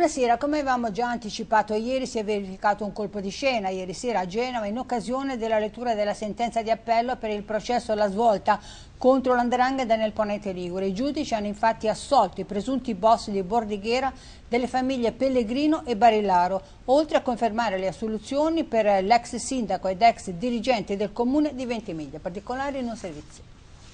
Buonasera, come avevamo già anticipato ieri si è verificato un colpo di scena ieri sera a Genova in occasione della lettura della sentenza di appello per il processo alla svolta contro l''ndrangheta nel Ponente Ligure. I giudici hanno infatti assolto i presunti boss di Bordighera delle famiglie Pellegrino e Barillaro, oltre a confermare le assoluzioni per l'ex sindaco ed ex dirigente del comune di Ventimiglia. Particolari in un servizio.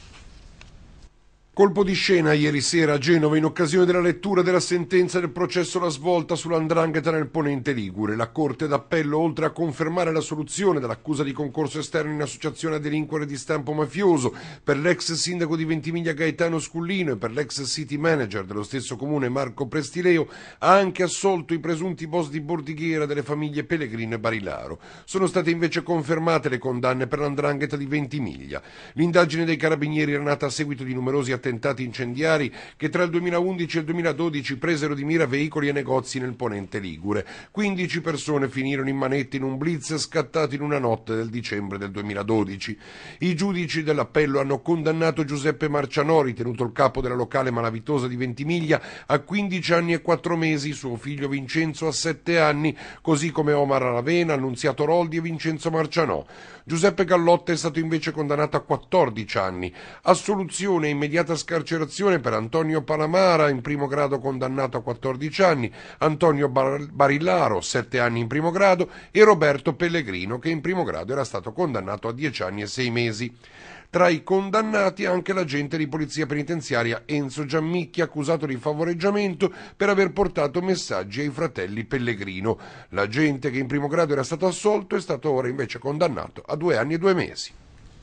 Colpo di scena ieri sera a Genova in occasione della lettura della sentenza del processo alla svolta sull''ndrangheta nel Ponente Ligure. La Corte d'Appello, oltre a confermare la soluzione dell'accusa di concorso esterno in associazione a delinquere di stampo mafioso per l'ex sindaco di Ventimiglia Gaetano Scullino e per l'ex city manager dello stesso comune Marco Prestileo, ha anche assolto i presunti boss di Bordighera delle famiglie Pellegrino e Barillaro. Sono state invece confermate le condanne per l''ndrangheta di Ventimiglia. L'indagine dei carabinieri era nata a seguito di numerosi attentati incendiari che tra il 2011 e il 2012 presero di mira veicoli e negozi nel Ponente Ligure. 15 persone finirono in manette in un blitz scattato in una notte del dicembre del 2012. I giudici dell'appello hanno condannato Giuseppe Marcianò, tenuto il capo della locale malavitosa di Ventimiglia, a 15 anni e 4 mesi, suo figlio Vincenzo a 7 anni, così come Omar Aravena, Annunziato Roldi e Vincenzo Marcianò. Giuseppe Gallotta è stato invece condannato a 14 anni. Assoluzione e immediata scarcerazione per Antonio Palamara, in primo grado condannato a 14 anni, Antonio Barillaro, 7 anni in primo grado, e Roberto Pellegrino, che in primo grado era stato condannato a 10 anni e 6 mesi. Tra i condannati anche l'agente di polizia penitenziaria Enzo Giammicchi, accusato di favoreggiamento per aver portato messaggi ai fratelli Pellegrino. L'agente, che in primo grado era stato assolto, è stato ora invece condannato a 2 anni e 2 mesi.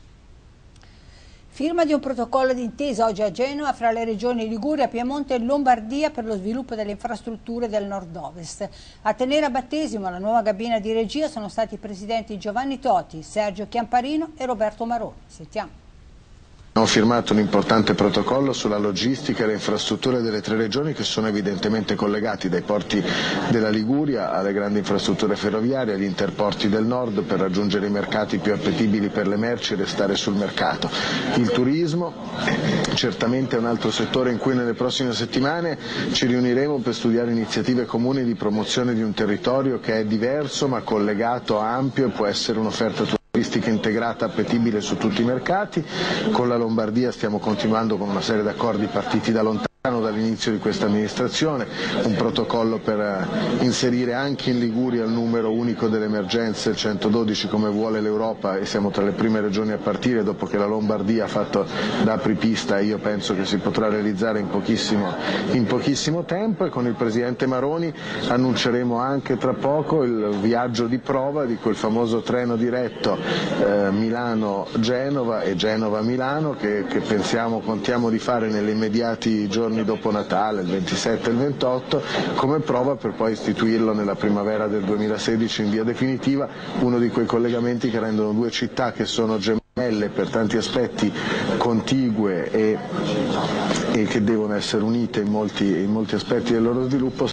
Firma di un protocollo d'intesa oggi a Genova fra le regioni Liguria, Piemonte e Lombardia per lo sviluppo delle infrastrutture del nord-ovest. A tenere a battesimo la nuova cabina di regia sono stati i presidenti Giovanni Toti, Sergio Chiamparino e Roberto Maroni. Sentiamo. Abbiamo firmato un importante protocollo sulla logistica e le infrastrutture delle 3 regioni che sono evidentemente collegati dai porti della Liguria alle grandi infrastrutture ferroviarie, agli interporti del nord per raggiungere i mercati più appetibili per le merci e restare sul mercato. Il turismo certamente è un altro settore in cui nelle prossime settimane ci riuniremo per studiare iniziative comuni di promozione di un territorio che è diverso ma collegato, ampio e può essere un'offerta turistica integrata appetibile su tutti i mercati. Con la Lombardia stiamo continuando con una serie di accordi partiti da lontano dall'inizio di questa amministrazione, un protocollo per inserire anche in Liguria il numero unico delle emergenze, il 112 come vuole l'Europa, e siamo tra le prime regioni a partire dopo che la Lombardia ha fatto da apripista. Io penso che si potrà realizzare in pochissimo tempo, e con il Presidente Maroni annunceremo anche tra poco il viaggio di prova di quel famoso treno diretto Milano-Genova e Genova-Milano che contiamo di fare negli immediati giorni dopo Natale, il 27 e il 28, come prova per poi istituirlo nella primavera del 2016 in via definitiva, uno di quei collegamenti che rendono 2 città che sono gemelle per tanti aspetti, contigue e che devono essere unite in molti aspetti del loro sviluppo.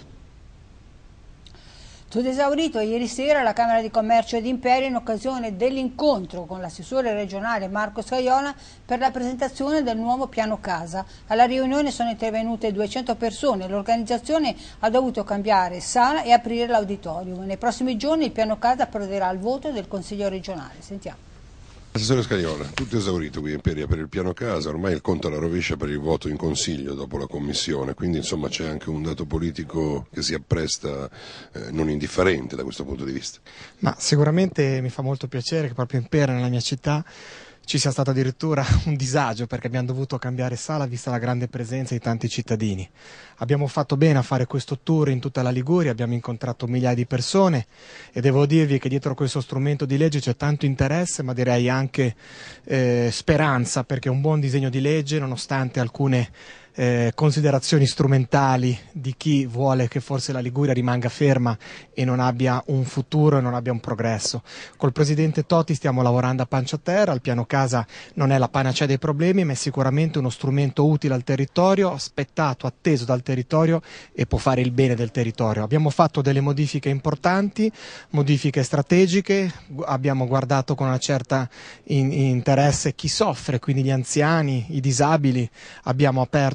Tutto esaurito ieri sera alla Camera di Commercio ed Imperio in occasione dell'incontro con l'assessore regionale Marco Scaiola per la presentazione del nuovo piano casa. Alla riunione sono intervenute 200 persone, l'organizzazione ha dovuto cambiare sala e aprire l'auditorium. Nei prossimi giorni il piano casa approderà al voto del Consiglio regionale. Sentiamo. Assessore Scaiola, tutto esaurito qui in Imperia per il piano casa, ormai il conto alla rovescia per il voto in Consiglio dopo la Commissione, quindi insomma c'è anche un dato politico che si appresta non indifferente da questo punto di vista. Ma sicuramente mi fa molto piacere che proprio in Imperia, nella mia città, ci sia stato addirittura un disagio perché abbiamo dovuto cambiare sala vista la grande presenza di tanti cittadini. Abbiamo fatto bene a fare questo tour in tutta la Liguria, abbiamo incontrato migliaia di persone e devo dirvi che dietro questo strumento di legge c'è tanto interesse, ma direi anche speranza, perché è un buon disegno di legge nonostante alcune considerazioni strumentali di chi vuole che forse la Liguria rimanga ferma e non abbia un futuro e non abbia un progresso. Col presidente Toti stiamo lavorando a pancia a terra, il piano casa non è la panacea dei problemi, ma è sicuramente uno strumento utile al territorio, aspettato, atteso dal territorio e può fare il bene del territorio. Abbiamo fatto delle modifiche importanti, modifiche strategiche, abbiamo guardato con una certa interesse chi soffre, quindi gli anziani, i disabili, abbiamo aperto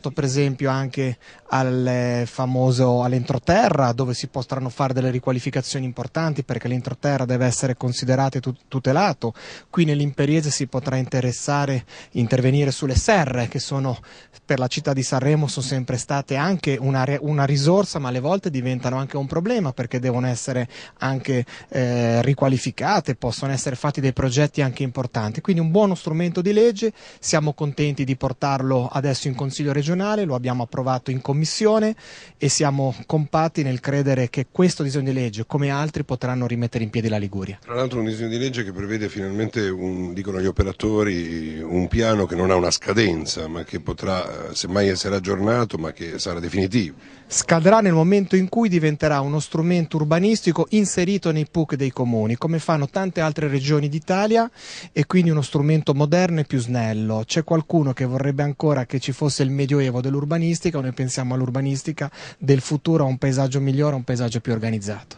pensato per esempio anche al famoso all'entroterra, dove si potranno fare delle riqualificazioni importanti, perché l'entroterra deve essere considerato e tutelato. Qui nell'Imperiese si potrà intervenire sulle serre, che sono per la città di Sanremo sono sempre state anche una risorsa, ma alle volte diventano anche un problema, perché devono essere anche riqualificate, possono essere fatti dei progetti anche importanti. Quindi un buono strumento di legge, siamo contenti di portarlo adesso in Consiglio regionale, lo abbiamo approvato in Commissione e siamo compatti nel credere che questo disegno di legge, come altri, potranno rimettere in piedi la Liguria. Tra l'altro un disegno di legge che prevede finalmente, dicono gli operatori, un piano che non ha una scadenza, ma che potrà semmai essere aggiornato, ma che sarà definitivo. Scadrà nel momento in cui diventerà uno strumento urbanistico inserito nei PUC dei comuni, come fanno tante altre regioni d'Italia, e quindi uno strumento moderno e più snello. C'è qualcuno che vorrebbe ancora che ci fosse il medioevo dell'urbanistica, noi pensiamo all'urbanistica del futuro, a un paesaggio migliore, a un paesaggio più organizzato.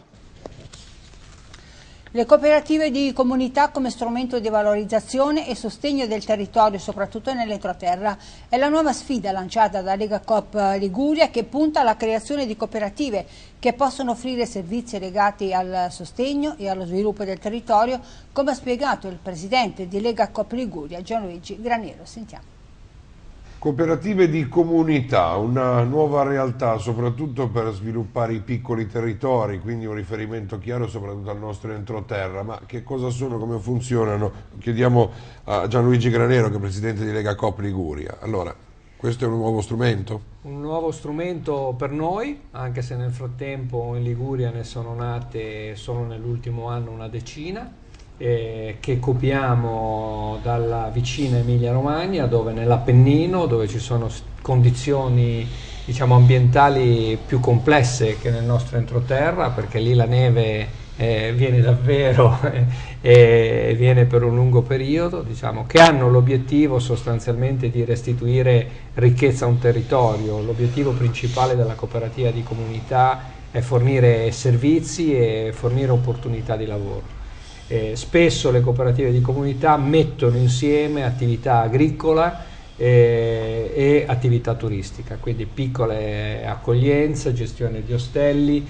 Le cooperative di comunità come strumento di valorizzazione e sostegno del territorio, soprattutto nell'entroterra, è la nuova sfida lanciata da Lega Coop Liguria, che punta alla creazione di cooperative che possono offrire servizi legati al sostegno e allo sviluppo del territorio, come ha spiegato il presidente di Lega Coop Liguria, Gianluigi Granero. Sentiamo. Cooperative di comunità, una nuova realtà soprattutto per sviluppare i piccoli territori, quindi un riferimento chiaro soprattutto al nostro entroterra. Ma che cosa sono, come funzionano? Chiediamo a Gianluigi Granero, che è presidente di Lega Coop Liguria. Allora, questo è un nuovo strumento? Un nuovo strumento per noi, anche se nel frattempo in Liguria ne sono nate solo nell'ultimo anno una decina, che copiamo dalla vicina Emilia-Romagna, dove nell'Appennino, dove ci sono condizioni, diciamo, ambientali più complesse che nel nostro entroterra, perché lì la neve viene davvero e viene per un lungo periodo, diciamo, che hanno l'obiettivo sostanzialmente di restituire ricchezza a un territorio. L'obiettivo principale della cooperativa di comunità è fornire servizi e fornire opportunità di lavoro. Spesso le cooperative di comunità mettono insieme attività agricola e attività turistica, quindi piccole accoglienze, gestione di ostelli,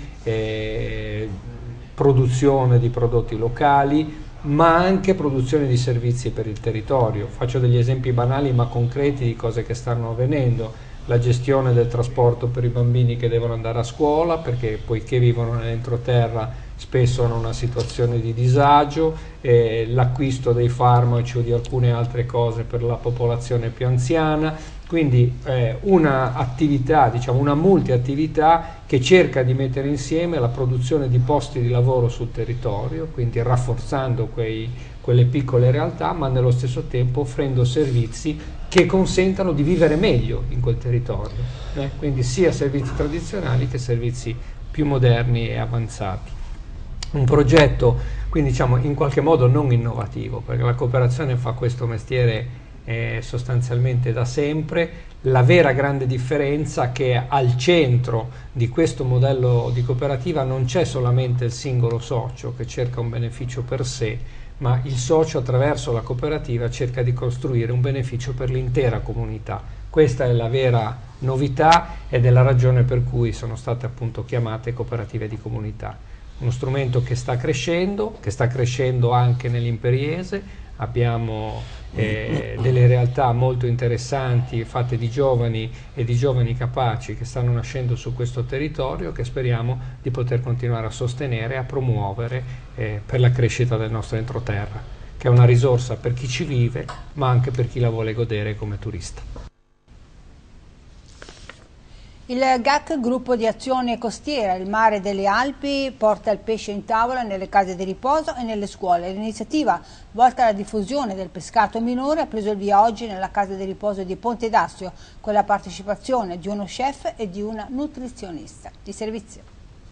produzione di prodotti locali, ma anche produzione di servizi per il territorio. Faccio degli esempi banali ma concreti di cose che stanno avvenendo: la gestione del trasporto per i bambini che devono andare a scuola, perché poiché vivono nell'entroterra spesso hanno una situazione di disagio, l'acquisto dei farmaci o di alcune altre cose per la popolazione più anziana, quindi una attività, diciamo una multiattività che cerca di mettere insieme la produzione di posti di lavoro sul territorio, quindi rafforzando quelle piccole realtà, ma nello stesso tempo offrendo servizi che consentano di vivere meglio in quel territorio, quindi sia servizi tradizionali che servizi più moderni e avanzati. Un progetto quindi, diciamo, in qualche modo non innovativo, perché la cooperazione fa questo mestiere sostanzialmente da sempre. La vera grande differenza è che al centro di questo modello di cooperativa non c'è solamente il singolo socio che cerca un beneficio per sé, ma il socio attraverso la cooperativa cerca di costruire un beneficio per l'intera comunità. Questa è la vera novità ed è la ragione per cui sono state appunto chiamate cooperative di comunità. Uno strumento che sta crescendo anche nell'Imperiese. Abbiamo delle realtà molto interessanti fatte di giovani e di giovani capaci che stanno nascendo su questo territorio, che speriamo di poter continuare a sostenere e a promuovere per la crescita del nostro entroterra, che è una risorsa per chi ci vive ma anche per chi la vuole godere come turista. Il GAC, Gruppo di Azione Costiera Il Mare delle Alpi, porta il pesce in tavola nelle case di riposo e nelle scuole. L'iniziativa, volta alla diffusione del pescato minore, ha preso il via oggi nella casa di riposo di Ponte d'Assio, con la partecipazione di uno chef e di una nutrizionista di servizio.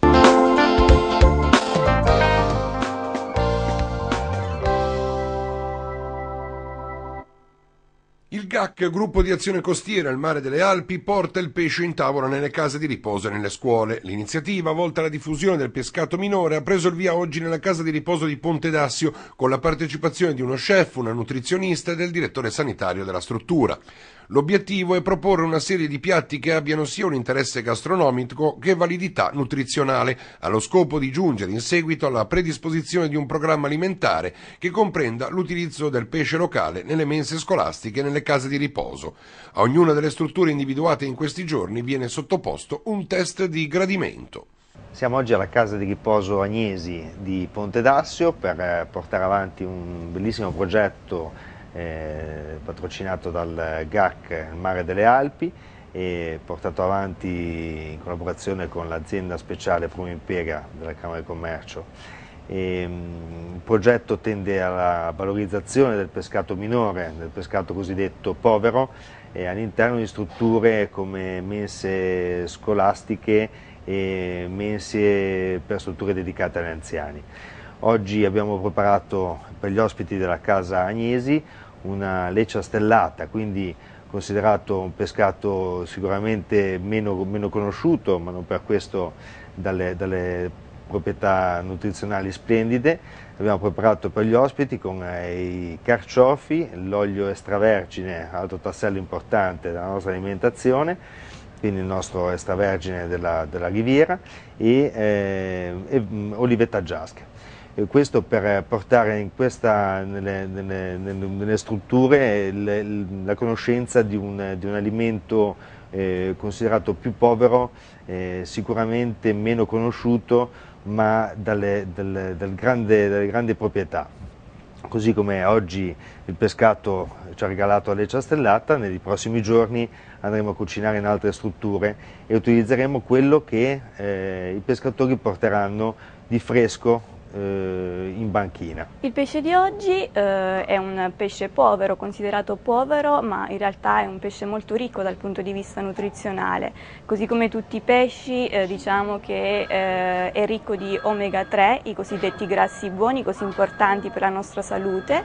Il GAC, Gruppo di Azione Costiera Il Mare delle Alpi, porta il pesce in tavola nelle case di riposo e nelle scuole. L'iniziativa, volta alla diffusione del pescato minore, ha preso il via oggi nella casa di riposo di Ponte d'Assio, con la partecipazione di uno chef, una nutrizionista e del direttore sanitario della struttura. L'obiettivo è proporre una serie di piatti che abbiano sia un interesse gastronomico che validità nutrizionale, allo scopo di giungere in seguito alla predisposizione di un programma alimentare che comprenda l'utilizzo del pesce locale nelle mense scolastiche e nelle case di riposo. A ognuna delle strutture individuate in questi giorni viene sottoposto un test di gradimento. Siamo oggi alla casa di riposo Agnesi di Ponte d'Assio per portare avanti un bellissimo progetto patrocinato dal GAC Il Mare delle Alpi e portato avanti in collaborazione con l'azienda speciale Prumimpiega della Camera di Commercio. Il progetto tende alla valorizzazione del pescato minore, del pescato cosiddetto povero, all'interno di strutture come mense scolastiche e mense per strutture dedicate agli anziani. Oggi abbiamo preparato per gli ospiti della casa Agnesi una leccia stellata, quindi considerato un pescato sicuramente meno conosciuto, ma non per questo dalle proprietà nutrizionali splendide. Abbiamo preparato per gli ospiti con i carciofi, l'olio extravergine, altro tassello importante della nostra alimentazione, quindi il nostro extravergine della Riviera e olivetta giasca. E questo per portare nelle strutture la conoscenza di un alimento considerato più povero, sicuramente meno conosciuto, ma dalle grandi proprietà. Così come oggi il pescato ci ha regalato la leccia stellata, nei prossimi giorni andremo a cucinare in altre strutture e utilizzeremo quello che i pescatori porteranno di fresco in banchina. Il pesce di oggi è un pesce povero, considerato povero, ma in realtà è un pesce molto ricco dal punto di vista nutrizionale. Così come tutti i pesci diciamo che è ricco di omega 3, i cosiddetti grassi buoni, così importanti per la nostra salute,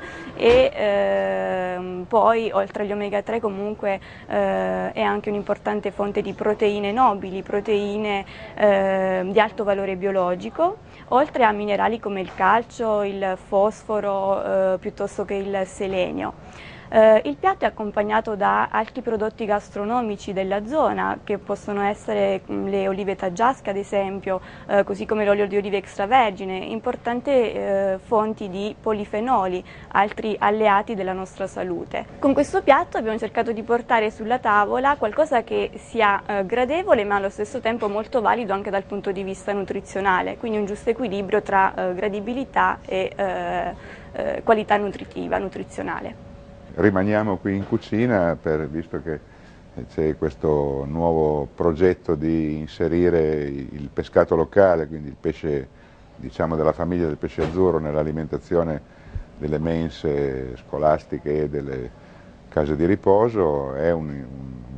e poi oltre agli omega 3 comunque è anche un'importante fonte di proteine nobili, proteine di alto valore biologico, oltre a minerali come il calcio, il fosforo, piuttosto che il selenio. Il piatto è accompagnato da altri prodotti gastronomici della zona, che possono essere le olive taggiasche ad esempio, così come l'olio di oliva extravergine, importanti fonti di polifenoli, altri alleati della nostra salute. Con questo piatto abbiamo cercato di portare sulla tavola qualcosa che sia gradevole ma allo stesso tempo molto valido anche dal punto di vista nutrizionale, quindi un giusto equilibrio tra gradibilità e qualità nutrizionale. Rimaniamo qui in cucina visto che c'è questo nuovo progetto di inserire il pescato locale, quindi il pesce diciamo della famiglia del pesce azzurro nell'alimentazione delle mense scolastiche e delle case di riposo. È un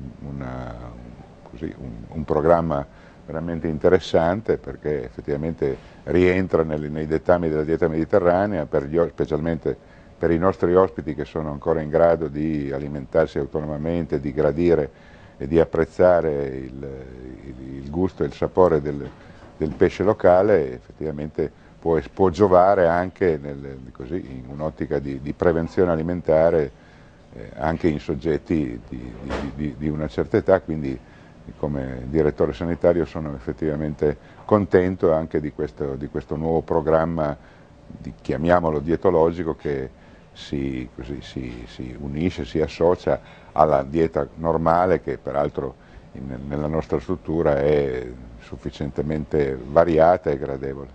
programma veramente interessante perché effettivamente rientra nei dettami della dieta mediterranea, specialmente per i nostri ospiti che sono ancora in grado di alimentarsi autonomamente, di gradire e di apprezzare il gusto e il sapore del pesce locale, effettivamente può giovare anche in un'ottica di prevenzione alimentare anche in soggetti di una certa età, quindi come direttore sanitario sono effettivamente contento anche di questo nuovo programma, chiamiamolo dietologico, che si unisce, si associa alla dieta normale che peraltro nella nostra struttura è sufficientemente variata e gradevole.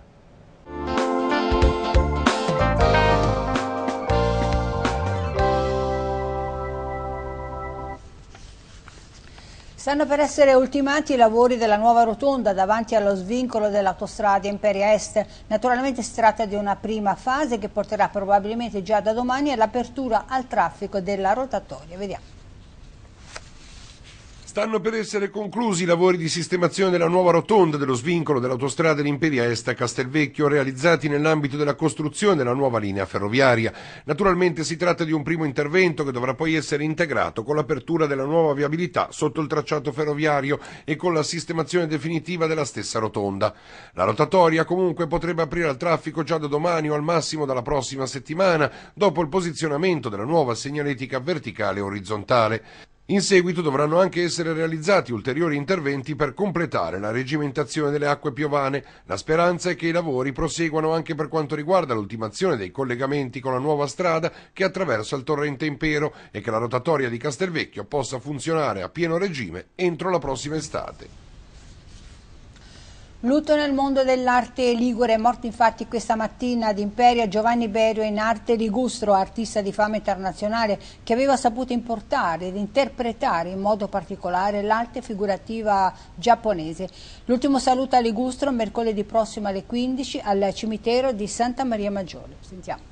Stanno per essere ultimati i lavori della nuova rotonda davanti allo svincolo dell'autostrada Imperia Est. Naturalmente si tratta di una prima fase che porterà probabilmente già da domani all'apertura al traffico della rotatoria. Vediamo. Stanno per essere conclusi i lavori di sistemazione della nuova rotonda dello svincolo dell'autostrada Imperia Est a Castelvecchio, realizzati nell'ambito della costruzione della nuova linea ferroviaria. Naturalmente si tratta di un primo intervento che dovrà poi essere integrato con l'apertura della nuova viabilità sotto il tracciato ferroviario e con la sistemazione definitiva della stessa rotonda. La rotatoria comunque potrebbe aprire al traffico già da domani o al massimo dalla prossima settimana, dopo il posizionamento della nuova segnaletica verticale e orizzontale. In seguito dovranno anche essere realizzati ulteriori interventi per completare la regimentazione delle acque piovane. La speranza è che i lavori proseguano anche per quanto riguarda l'ultimazione dei collegamenti con la nuova strada che attraversa il torrente Impero e che la rotatoria di Castelvecchio possa funzionare a pieno regime entro la prossima estate. Lutto nel mondo dell'arte ligure. È morto infatti questa mattina ad Imperia Giovanni Berio in arte ligustro, artista di fama internazionale che aveva saputo importare ed interpretare in modo particolare l'arte figurativa giapponese. L'ultimo saluto a Ligustro mercoledì prossimo alle 15 al cimitero di Santa Maria Maggiore. Sentiamo.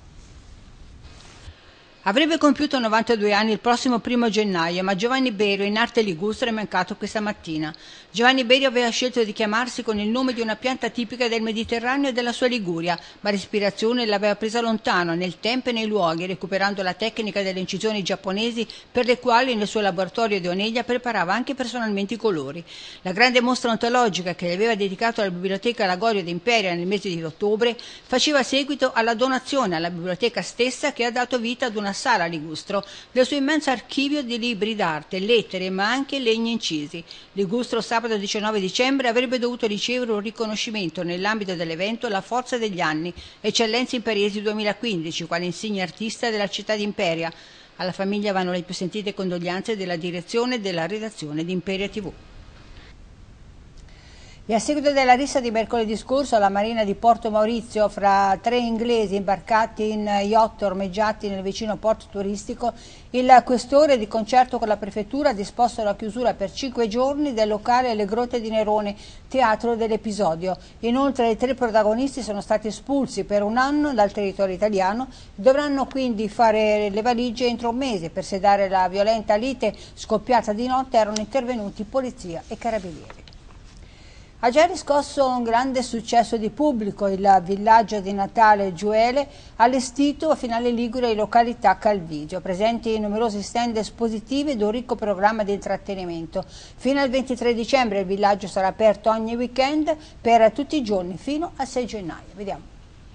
Avrebbe compiuto 92 anni il prossimo 1° gennaio, ma Giovanni Berio in arte ligustre è mancato questa mattina. Giovanni Berio aveva scelto di chiamarsi con il nome di una pianta tipica del Mediterraneo e della sua Liguria, ma l'ispirazione l'aveva presa lontano, nel tempo e nei luoghi, recuperando la tecnica delle incisioni giapponesi per le quali nel suo laboratorio di Oneglia preparava anche personalmente i colori. La grande mostra ontologica che gli aveva dedicato alla Biblioteca Lagorio d'Imperia nel mese di ottobre faceva seguito alla donazione alla biblioteca stessa che ha dato vita ad una sala Ligustro del suo immenso archivio di libri d'arte, lettere ma anche legni incisi. Ligustro sabato 19 dicembre avrebbe dovuto ricevere un riconoscimento nell'ambito dell'evento La Forza degli Anni, Eccellenze Imperiesi 2015, quale insigne artista della città di Imperia. Alla famiglia vanno le più sentite condoglianze della direzione e della redazione di Imperia TV. E a seguito della rissa di mercoledì scorso alla marina di Porto Maurizio fra 3 inglesi imbarcati in yacht ormeggiati nel vicino porto turistico, il questore di concerto con la prefettura ha disposto la chiusura per 5 giorni del locale Le Grotte di Nerone, teatro dell'episodio. Inoltre i 3 protagonisti sono stati espulsi per 1 anno dal territorio italiano, dovranno quindi fare le valigie entro un mese. Per sedare la violenta lite scoppiata di notte erano intervenuti polizia e carabinieri. Ha già riscosso un grande successo di pubblico il villaggio di Natale Giuele, allestito a Finale Ligure in località Calvisio, presenti numerosi stand espositivi ed un ricco programma di intrattenimento. Fino al 23 dicembre il villaggio sarà aperto ogni weekend per tutti i giorni fino al 6 gennaio. Vediamo.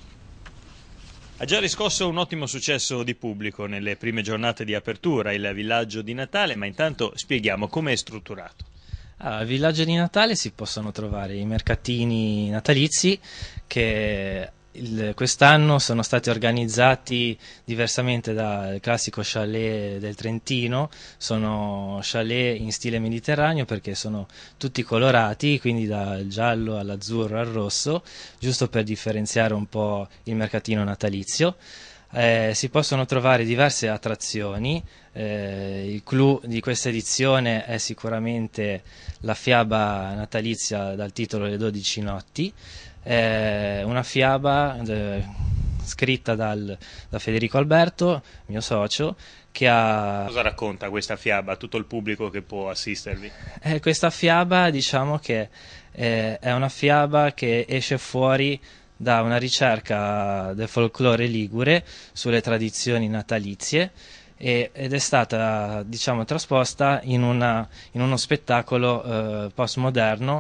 Ha già riscosso un ottimo successo di pubblico nelle prime giornate di apertura il villaggio di Natale, ma intanto spieghiamo come è strutturato. Al villaggio di Natale si possono trovare i mercatini natalizi che quest'anno sono stati organizzati diversamente dal classico chalet del Trentino. Sono chalet in stile mediterraneo perché sono tutti colorati, quindi dal giallo all'azzurro al rosso, giusto per differenziare un po' il mercatino natalizio. Si possono trovare diverse attrazioni. Il clou di questa edizione è sicuramente la fiaba natalizia dal titolo Le 12 notti, una fiaba scritta da Federico Alberto, mio socio, che ha... Cosa racconta questa fiaba a tutto il pubblico che può assistervi? Questa fiaba, diciamo che è una fiaba che esce fuori da una ricerca del folklore ligure sulle tradizioni natalizie ed è stata, diciamo, trasposta in uno spettacolo postmoderno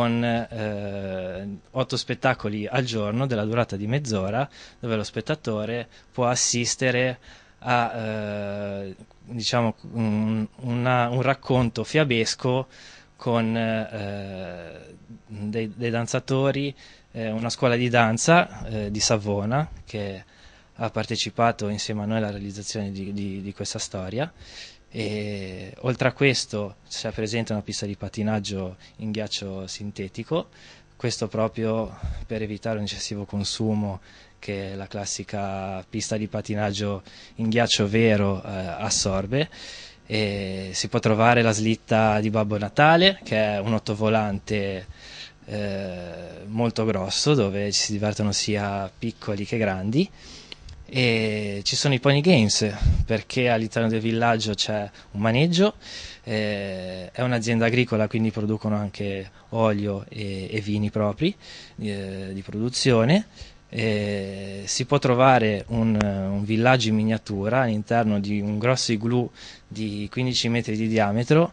con 8 spettacoli al giorno della durata di mezz'ora, dove lo spettatore può assistere a diciamo, un racconto fiabesco con dei danzatori, una scuola di danza di Savona che ha partecipato insieme a noi alla realizzazione di questa storia. E oltre a questo c'è presente una pista di patinaggio in ghiaccio sintetico, questo proprio per evitare un eccessivo consumo che la classica pista di patinaggio in ghiaccio vero assorbe. E si può trovare la slitta di Babbo Natale, che è un ottovolante molto grosso dove ci si divertono sia piccoli che grandi. E ci sono i pony games perché all'interno del villaggio c'è un maneggio, è un'azienda agricola, quindi producono anche olio e vini propri di produzione. Si può trovare un villaggio in miniatura all'interno di un grosso igloo di 15 metri di diametro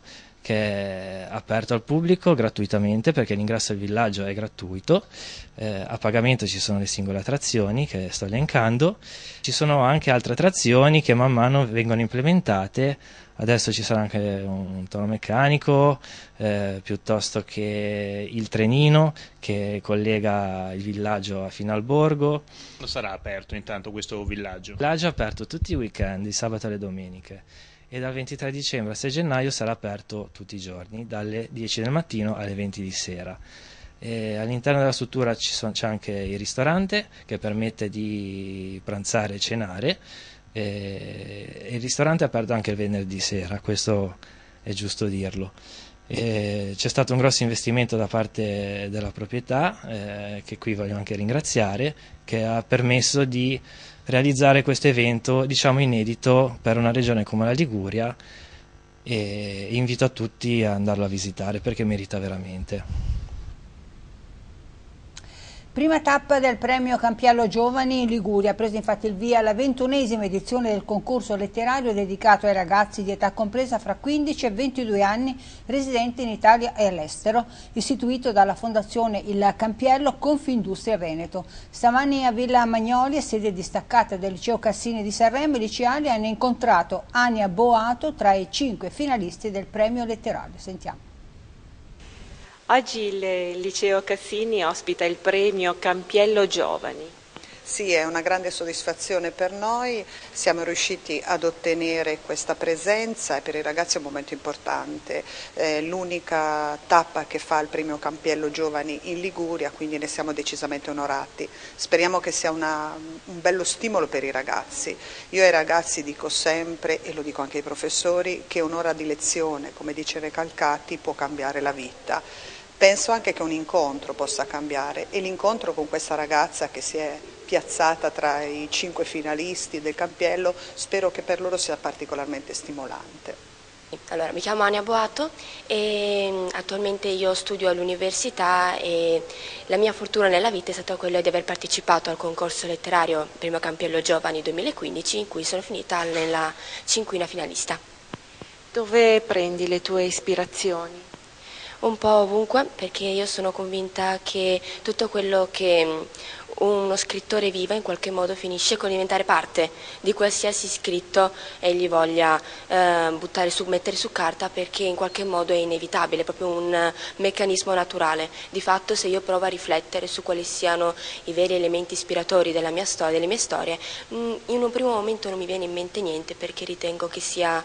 che è aperto al pubblico gratuitamente, perché l'ingresso al villaggio è gratuito. A pagamento ci sono le singole attrazioni che sto elencando, ci sono anche altre attrazioni che man mano vengono implementate. Adesso ci sarà anche un tono meccanico, piuttosto che il trenino che collega il villaggio fino al borgo. Quando sarà aperto intanto questo villaggio? Il villaggio è aperto tutti i weekend, il sabato e le domeniche, e dal 23 dicembre al 6 gennaio sarà aperto tutti i giorni, dalle 10 del mattino alle 20 di sera. All'interno della struttura c'è anche il ristorante che permette di pranzare e cenare. Il ristorante è aperto anche il venerdì sera, questo è giusto dirlo. C'è stato un grosso investimento da parte della proprietà, che qui voglio anche ringraziare, che ha permesso di realizzare questo evento, diciamo, inedito per una regione come la Liguria, e invito a tutti ad andarlo a visitare perché merita veramente. Prima tappa del premio Campiello Giovani in Liguria, ha preso infatti il via la 21esima edizione del concorso letterario dedicato ai ragazzi di età compresa fra 15 e 22 anni residenti in Italia e all'estero, istituito dalla Fondazione Il Campiello Confindustria Veneto. Stamani a Villa Magnoli, sede distaccata del Liceo Cassini di Sanremo, i liceali hanno incontrato Ania Boato tra i 5 finalisti del premio letterario. Sentiamo. Oggi il Liceo Cassini ospita il premio Campiello Giovani. Sì, è una grande soddisfazione per noi, siamo riusciti ad ottenere questa presenza e per i ragazzi è un momento importante, l'unica tappa che fa il premio Campiello Giovani in Liguria, quindi ne siamo decisamente onorati. Speriamo che sia un bello stimolo per i ragazzi. Io ai ragazzi dico sempre, e lo dico anche ai professori, che un'ora di lezione, come dice Recalcati, può cambiare la vita. Penso anche che un incontro possa cambiare e l'incontro con questa ragazza che si è piazzata tra i 5 finalisti del Campiello spero che per loro sia particolarmente stimolante. Allora, mi chiamo Ania Boato e attualmente io studio all'università e la mia fortuna nella vita è stata quella di aver partecipato al concorso letterario Premio Campiello Giovani 2015 in cui sono finita nella 5ª finalista. Dove prendi le tue ispirazioni? Un po' ovunque, perché io sono convinta che tutto quello che uno scrittore viva in qualche modo finisce con diventare parte di qualsiasi scritto egli voglia mettere su carta, perché in qualche modo è inevitabile, è proprio un meccanismo naturale. Di fatto, se io provo a riflettere su quali siano i veri elementi ispiratori della mia storia, delle mie storie, in un primo momento non mi viene in mente niente, perché ritengo che sia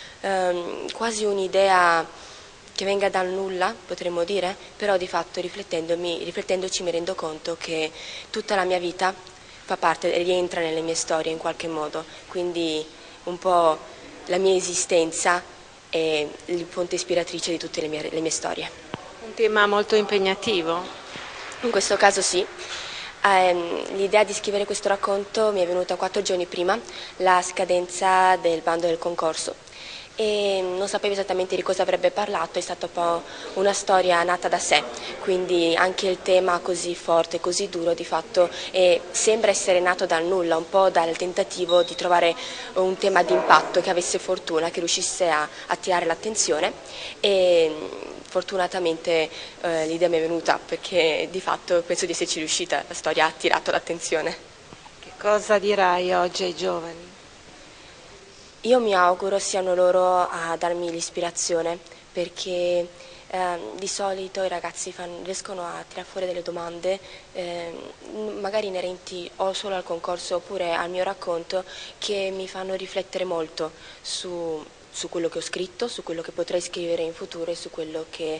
quasi un'idea che venga dal nulla, potremmo dire, però di fatto riflettendoci mi rendo conto che tutta la mia vita fa parte, rientra nelle mie storie in qualche modo, quindi un po' la mia esistenza è il fonte ispiratrice di tutte le mie storie. Un tema molto impegnativo? In questo caso sì. L'idea di scrivere questo racconto mi è venuta 4 giorni prima la scadenza del bando del concorso, e non sapevo esattamente di cosa avrebbe parlato, è stata un po' una storia nata da sé, quindi anche il tema così forte, così duro di fatto sembra essere nato dal nulla, un po' dal tentativo di trovare un tema di impatto che avesse fortuna, che riuscisse a attirare l'attenzione, e fortunatamente l'idea mi è venuta perché di fatto penso di esserci riuscita, la storia ha attirato l'attenzione. Che cosa dirai oggi ai giovani? Io mi auguro siano loro a darmi l'ispirazione, perché di solito i ragazzi riescono a tirare fuori delle domande magari inerenti o solo al concorso oppure al mio racconto, che mi fanno riflettere molto su quello che ho scritto, su quello che potrei scrivere in futuro e su quello che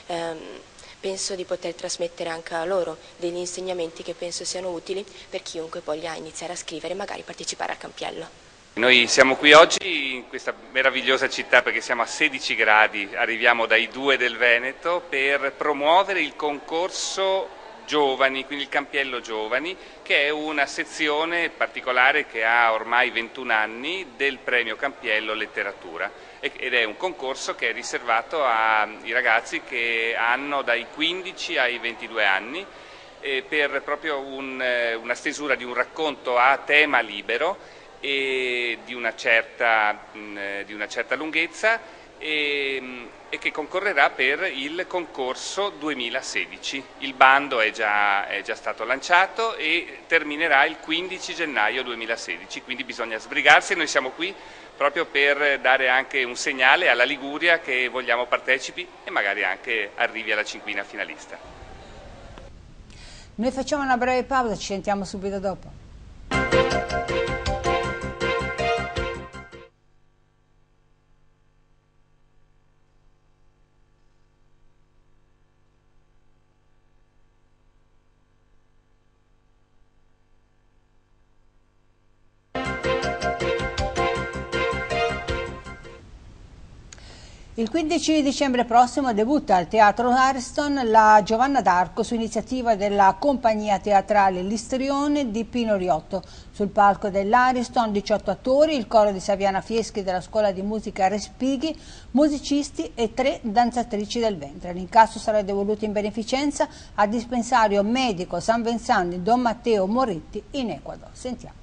penso di poter trasmettere anche a loro, degli insegnamenti che penso siano utili per chiunque voglia iniziare a scrivere e magari partecipare al Campiello. Noi siamo qui oggi in questa meravigliosa città perché siamo a 16 gradi, arriviamo dai 2 del Veneto per promuovere il concorso Giovani, quindi il Campiello Giovani, che è una sezione particolare che ha ormai 21 anni del premio Campiello Letteratura ed è un concorso che è riservato ai ragazzi che hanno dai 15 ai 22 anni per proprio una stesura di un racconto a tema libero e di una certa lunghezza, e che concorrerà per il concorso 2016. Il bando è già stato lanciato e terminerà il 15 gennaio 2016, quindi bisogna sbrigarsi e noi siamo qui proprio per dare anche un segnale alla Liguria che vogliamo partecipi e magari anche arrivi alla cinquina finalista. Noi facciamo una breve pausa, ci sentiamo subito dopo. Il 15 dicembre prossimo debutta al Teatro Ariston la Giovanna d'Arco su iniziativa della compagnia teatrale L'Istrione di Pino Riotto. Sul palco dell'Ariston 18 attori, il coro di Saviana Fieschi della Scuola di Musica Respighi, musicisti e 3 danzatrici del ventre. L'incasso sarà devoluto in beneficenza al dispensario medico San Vincent di Don Matteo Moretti in Ecuador. Sentiamo.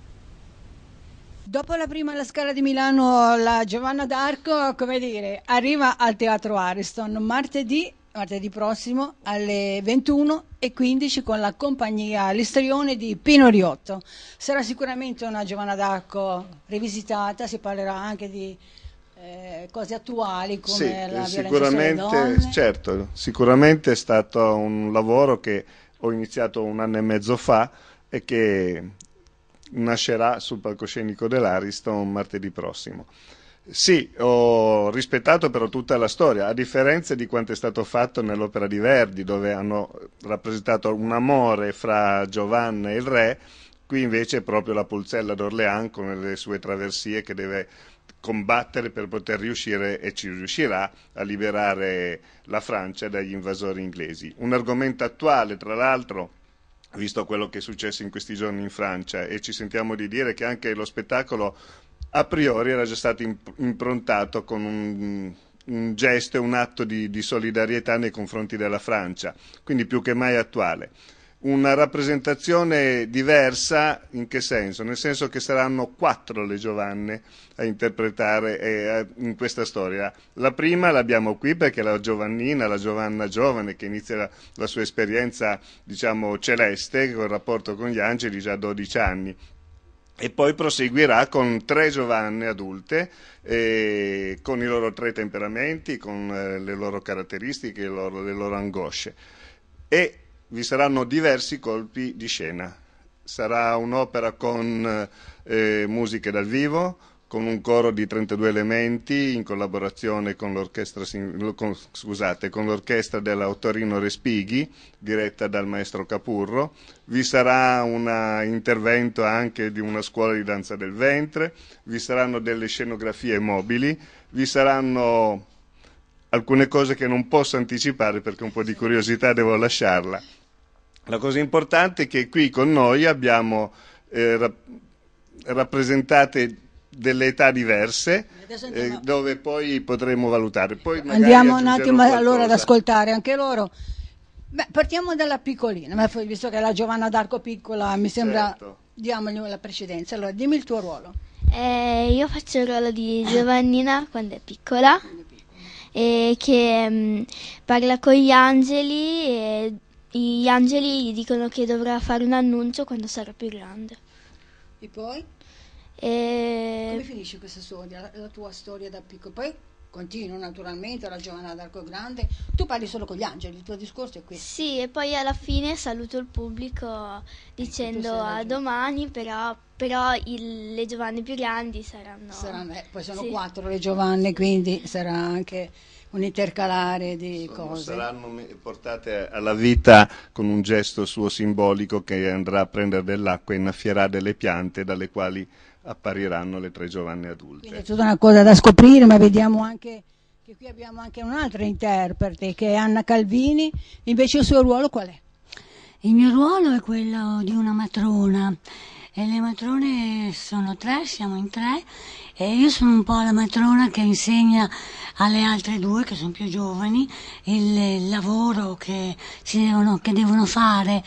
Dopo la prima alla Scala di Milano, la Giovanna d'Arco, come dire, arriva al Teatro Ariston martedì prossimo alle 21:15 con la compagnia L'Istrione di Pino Riotto. Sarà sicuramente una Giovanna d'Arco rivisitata, si parlerà anche di cose attuali come la violenza sulle donne. Certo, sicuramente è stato un lavoro che ho iniziato 1 anno e mezzo fa e che nascerà sul palcoscenico dell'Ariston martedì prossimo. Sì, ho rispettato però tutta la storia, a differenza di quanto è stato fatto nell'opera di Verdi, dove hanno rappresentato un amore fra Giovanna e il re. Qui invece è proprio la Pulzella d'Orléans con le sue traversie che deve combattere per poter riuscire, e ci riuscirà, a liberare la Francia dagli invasori inglesi. Un argomento attuale, tra l'altro, visto quello che è successo in questi giorni in Francia, e ci sentiamo di dire che anche lo spettacolo a priori era già stato improntato con un gesto e un atto di solidarietà nei confronti della Francia, quindi più che mai attuale. Una rappresentazione diversa in che senso? Nel senso che saranno 4 le Giovanne a interpretare in questa storia. La prima l'abbiamo qui perché è la Giovannina, la Giovanna giovane che inizia la sua esperienza, diciamo, celeste col rapporto con gli angeli già a 12 anni. E poi proseguirà con 3 Giovanne adulte, con i loro 3 temperamenti, con le loro caratteristiche, le loro angosce. E vi saranno diversi colpi di scena. Sarà un'opera con musiche dal vivo, con un coro di 32 elementi in collaborazione con l'orchestra della Ottorino Respighi, diretta dal maestro Capurro. Vi sarà un intervento anche di una scuola di danza del ventre, vi saranno delle scenografie mobili, vi saranno alcune cose che non posso anticipare perché un po' di curiosità devo lasciarla. La cosa importante è che qui con noi abbiamo rappresentate delle età diverse, dove poi potremo valutare. Poi andiamo un attimo allora ad ascoltare anche loro. Beh, partiamo dalla piccolina, visto che è la Giovanna d'Arco piccola, mi sembra, certo, diamogli la precedenza. Allora, dimmi il tuo ruolo. Io faccio il ruolo di Giovannina quando è piccola, che parla con gli angeli e gli angeli gli dicono che dovrà fare un annuncio quando sarà più grande. E poi? Come finisce questa storia, la tua storia da piccolo? Poi continua naturalmente la Giovanna d'Arco grande, tu parli solo con gli angeli, il tuo discorso è questo. Sì, e poi alla fine saluto il pubblico dicendo a domani, però le Giovanne più grandi saranno poi sono sì, 4 le Giovanne, quindi sarà anche un intercalare di cose. Saranno portate alla vita con un gesto suo simbolico che andrà a prendere dell'acqua e innaffierà delle piante dalle quali appariranno le 3 Giovanne adulte. Quindi è tutta una cosa da scoprire, ma vediamo anche che qui abbiamo anche un'altra interprete che è Anna Calvini. Invece il suo ruolo qual è? Il mio ruolo è quello di una matrona. E le matrone sono 3, siamo in 3, e io sono un po' la matrona che insegna alle altre 2 che sono più giovani il lavoro che devono fare.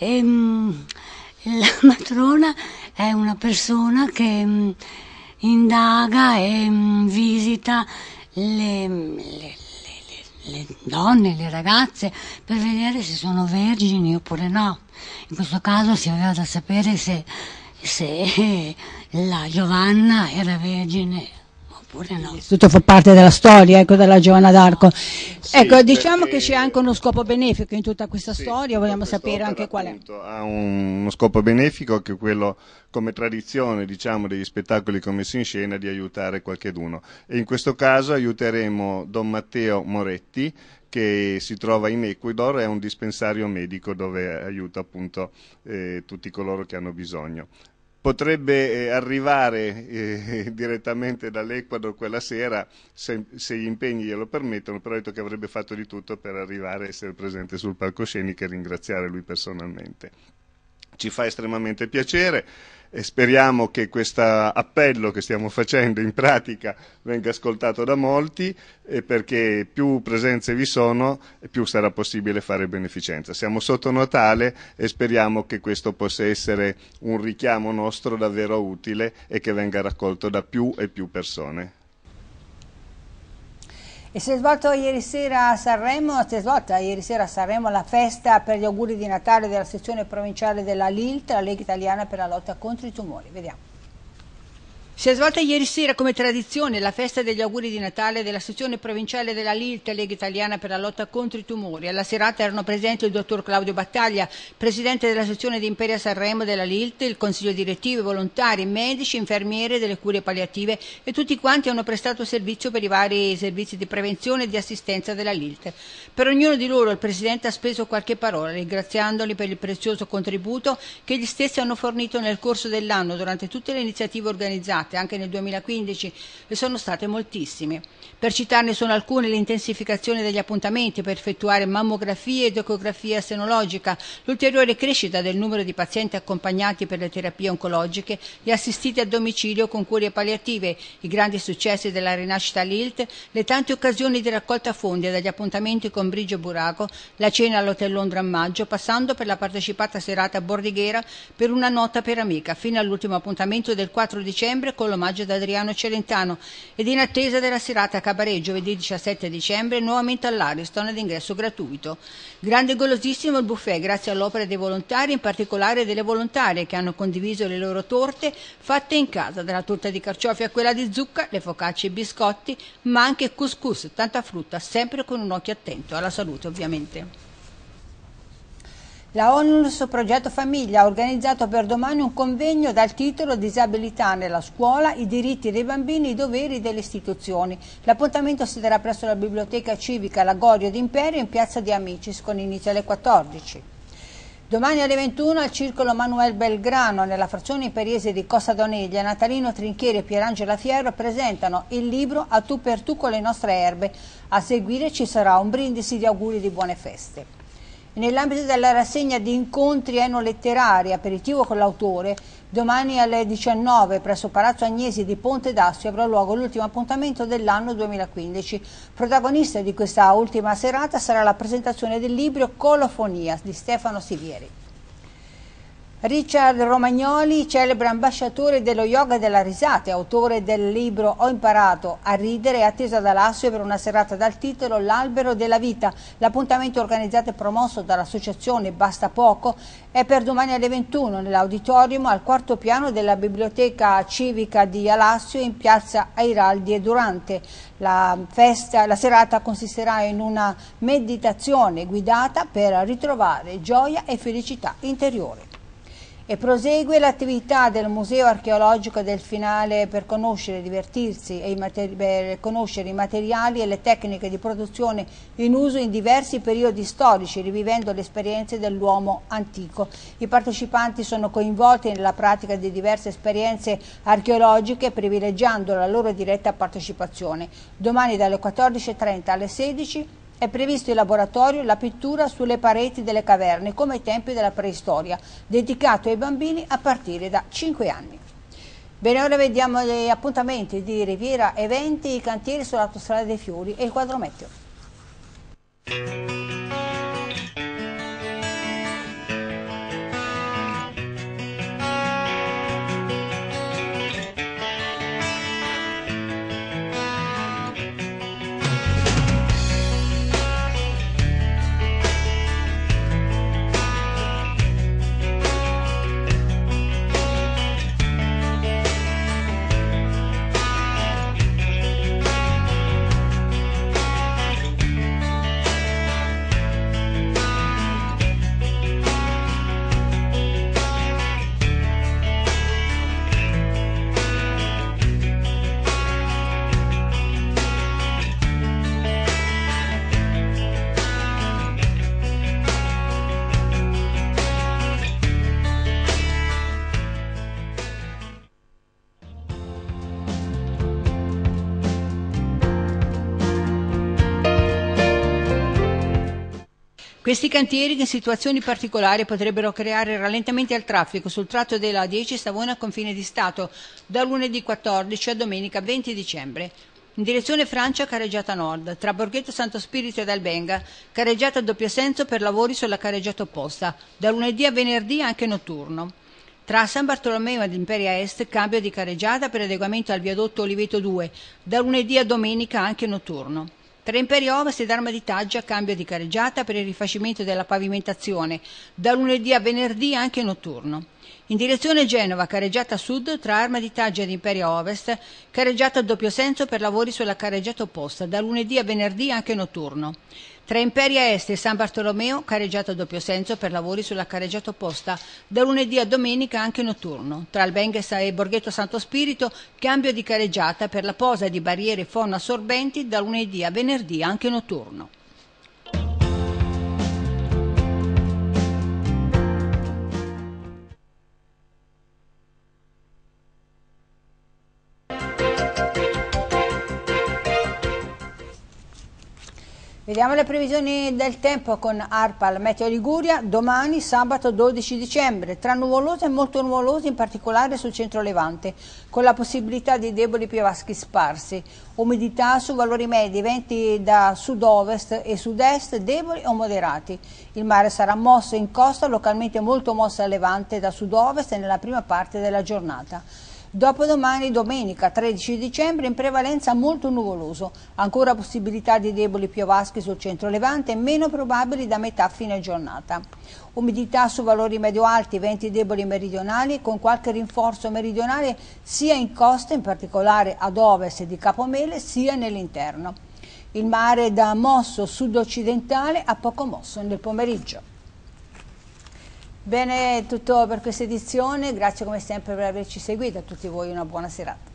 La matrona è una persona che indaga e visita le donne, le ragazze, per vedere se sono vergini oppure no. In questo caso si aveva da sapere se la Giovanna era vergine oppure no. Tutto fa parte della storia, ecco, della Giovanna d'Arco. Sì, Ecco, diciamo che c'è anche uno scopo benefico in tutta questa storia, vogliamo sapere anche qual è. Ha uno scopo benefico, che è quello, come tradizione, diciamo, degli spettacoli commessi in scena, di aiutare qualcheduno. E in questo caso aiuteremo Don Matteo Moretti, che si trova in Ecuador, è un dispensario medico dove aiuta appunto tutti coloro che hanno bisogno. Potrebbe arrivare direttamente dall'Ecuador quella sera, se gli impegni glielo permettono, però ha detto che avrebbe fatto di tutto per arrivare a essere presente sul palcoscenico e ringraziare lui personalmente. Ci fa estremamente piacere e speriamo che questo appello che stiamo facendo in pratica venga ascoltato da molti, perché più presenze vi sono e più sarà possibile fare beneficenza. Siamo sotto Natale e speriamo che questo possa essere un richiamo nostro davvero utile e che venga raccolto da più e più persone. E si è svolta ieri sera a Sanremo la festa per gli auguri di Natale della sezione provinciale della LILT, la Lega Italiana per la lotta contro i tumori. Vediamo. Si è svolta ieri sera, come tradizione, la festa degli auguri di Natale della sezione provinciale della LILT, Lega Italiana per la lotta contro i tumori. Alla serata erano presenti il dottor Claudio Battaglia, presidente della sezione di Imperia Sanremo della LILT, il consiglio direttivo, i volontari, medici, infermiere delle cure palliative e tutti quanti hanno prestato servizio per i vari servizi di prevenzione e di assistenza della LILT. Per ognuno di loro il presidente ha speso qualche parola, ringraziandoli per il prezioso contributo che gli stessi hanno fornito nel corso dell'anno durante tutte le iniziative organizzate anche nel 2015, e sono state moltissime. Per citarne sono alcune: l'intensificazione degli appuntamenti per effettuare mammografie ed ecografia senologica, l'ulteriore crescita del numero di pazienti accompagnati per le terapie oncologiche e assistiti a domicilio con cure palliative, i grandi successi della rinascita LILT, le tante occasioni di raccolta fondi dagli appuntamenti con Brigio Buraco, la cena all'Hotel Londra a maggio, passando per la partecipata serata bordighera per una nota per amica, fino all'ultimo appuntamento del 4 dicembre con l'omaggio ad Adriano Celentano, ed in attesa della serata cabaret giovedì 17 dicembre nuovamente all'Ariston ad ingresso gratuito. Grande e golosissimo il buffet grazie all'opera dei volontari, in particolare delle volontarie che hanno condiviso le loro torte fatte in casa, dalla torta di carciofi a quella di zucca, le focacce e i biscotti, ma anche couscous, tanta frutta, sempre con un occhio attento alla salute ovviamente. La ONLUS Progetto Famiglia ha organizzato per domani un convegno dal titolo Disabilità nella scuola, i diritti dei bambini, i doveri delle istituzioni. L'appuntamento si terrà presso la Biblioteca Civica Lagorio d'Imperio in Piazza di Amicis con inizio alle 14. Domani alle 21 al Circolo Manuel Belgrano, nella frazione imperiese di Costa d'Oneglia, Natalino Trinchieri e Pierangela Fierro presentano il libro A tu per tu con le nostre erbe. A seguire ci sarà un brindisi di auguri di buone feste. Nell'ambito della rassegna di incontri eno-letterari, aperitivo con l'autore, domani alle 19 presso Palazzo Agnesi di Ponte d'Assio avrà luogo l'ultimo appuntamento dell'anno 2015. Protagonista di questa ultima serata sarà la presentazione del libro Colofonia di Stefano Sivieri. Richard Romagnoli, celebre ambasciatore dello yoga della risata, autore del libro Ho imparato a ridere, è atteso ad Alassio per una serata dal titolo L'albero della vita. L'appuntamento organizzato e promosso dall'associazione Basta Poco è per domani alle 21 nell'auditorium al quarto piano della Biblioteca Civica di Alassio in piazza Airaldi, e durante la serata consisterà in una meditazione guidata per ritrovare gioia e felicità interiore. E prosegue l'attività del Museo Archeologico del Finale per conoscere, divertirsi e per conoscere i materiali e le tecniche di produzione in uso in diversi periodi storici, rivivendo le esperienze dell'uomo antico. I partecipanti sono coinvolti nella pratica di diverse esperienze archeologiche, privilegiando la loro diretta partecipazione. Domani dalle 14:30 alle 16 è previsto il laboratorio La pittura sulle pareti delle caverne, come ai tempi della preistoria, dedicato ai bambini a partire da 5 anni. Bene, ora vediamo gli appuntamenti di Riviera Eventi, i cantieri sull'autostrada dei Fiori e il quadro meteo. Questi cantieri, che in situazioni particolari potrebbero creare rallentamenti al traffico sul tratto della A10 Savona confine di Stato da lunedì 14 a domenica 20 dicembre. In direzione Francia, carreggiata nord, tra Borghetto Santo Spirito ed Albenga, carreggiata a doppio senso per lavori sulla carreggiata opposta, da lunedì a venerdì anche notturno. Tra San Bartolomeo ed Imperia Est, cambio di carreggiata per adeguamento al viadotto Oliveto 2, da lunedì a domenica anche notturno. Tra Imperia Ovest ed Arma di Taggia, cambio di carreggiata per il rifacimento della pavimentazione, da lunedì a venerdì anche notturno. In direzione Genova, carreggiata sud, tra Arma di Taggia ed Imperia Ovest, carreggiata a doppio senso per lavori sulla carreggiata opposta, da lunedì a venerdì anche notturno. Tra Imperia Est e San Bartolomeo, carreggiata a doppio senso per lavori sulla carreggiata opposta, da lunedì a domenica anche notturno. Tra Albenga e Borghetto Santo Spirito, cambio di carreggiata per la posa di barriere fono assorbenti, da lunedì a venerdì anche notturno. Vediamo le previsioni del tempo con ARPAL Meteo Liguria. Domani, sabato 12 dicembre, tra nuvoloso e molto nuvoloso, in particolare sul centro-levante, con la possibilità di deboli piovaschi sparsi. Umidità su valori medi, venti da sud-ovest e sud-est deboli o moderati. Il mare sarà mosso in costa, localmente molto mosso a levante da sud-ovest nella prima parte della giornata. Dopodomani, domenica 13 dicembre, in prevalenza molto nuvoloso, ancora possibilità di deboli piovaschi sul centro-levante, meno probabili da metà fine giornata. Umidità su valori medio-alti, venti deboli meridionali, con qualche rinforzo meridionale sia in costa, in particolare ad ovest di Capomele, sia nell'interno. Il mare da mosso sud-occidentale a poco mosso nel pomeriggio. Bene, tutto per questa edizione, grazie come sempre per averci seguito, a tutti voi una buona serata.